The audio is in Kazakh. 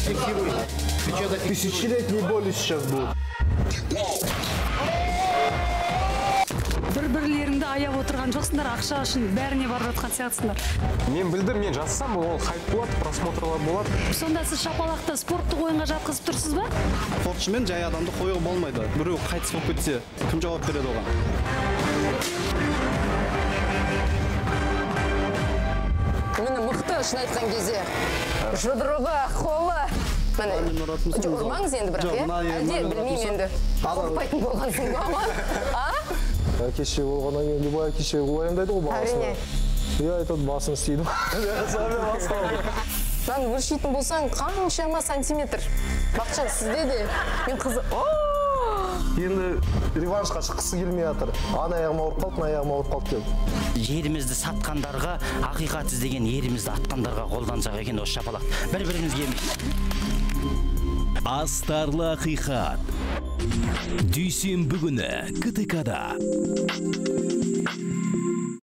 Фиксируй. Тысячелетний боли сейчас будет. Бір-бірлеріңді аяп отырған жоқсыңдар, ақша үшін бәріне барып жатқан сияқтысыңдар. Мен білдім, мен жазсам, ол хайп болады, просмотрлар болады. Сонда сіз шапалақты спорттық ойынға жатқызып тұрсыз ба? Спортшымен жай адамды қоюға болмайды. Біреу қайтыс болып кетсе, кім жауап береді оған? Мені мықты шын айтқан кезде. Жұдырығы, қолы. Ұрмаңыз енді бірақ, әлде білмеймін енді. Қорқпайтын болғансың ба ма? Кеше болғаннан кейін любой кеше уайымдайды ғой басына. Я айтады басын істейді. Мен өлшейтін болсаң қаншама сантиметр. Бақытжан, сізде де мен қызы. Енді реваншқа шыққысы келмей жатыр. Ана аяғыма ұрып қалды, мына аяғыма ұрып қалды деп. Жерімізді сатқандарға, ақиқат іздеген ерімізді атқандарға қолдансақ екен осы шапалақ. Бір-бірімізге Астарлы ақиқат. Дүйсенбі күні КТК-да.